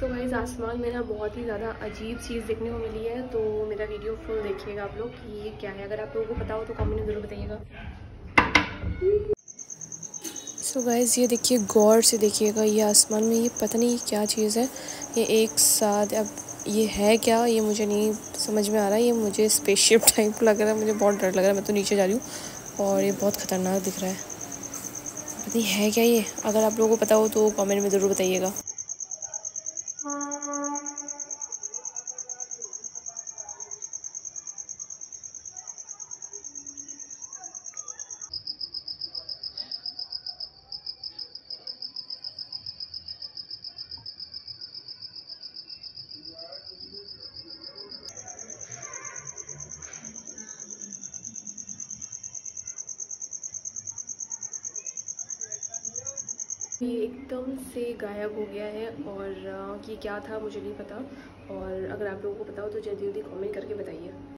So guys आसमान में ना बहुत ही ज़्यादा अजीब चीज़ देखने को मिली है, तो मेरा वीडियो फुल देखिएगा आप लोग कि ये क्या है। अगर आप लोगों को पता हो तो कमेंट में ज़रूर बताइएगा। सो गाइस ये देखिए, गौर से देखिएगा, ये आसमान में ये पता नहीं क्या चीज़ है। ये एक साथ, अब ये है क्या ये मुझे नहीं समझ में आ रहा है। ये मुझे स्पेसशिप टाइप लग रहा है, मुझे बहुत डर लग रहा है। मैं तो नीचे जा रही हूँ और ये बहुत ख़तरनाक दिख रहा है। पता नहीं है क्या ये। अगर आप लोगों को पता हो तो कमेंट में ज़रूर बताइएगा। ये एकदम से गायब हो गया है और ये क्या था मुझे नहीं पता। और अगर आप लोगों को पता हो तो जल्दी जल्दी कमेंट करके बताइए।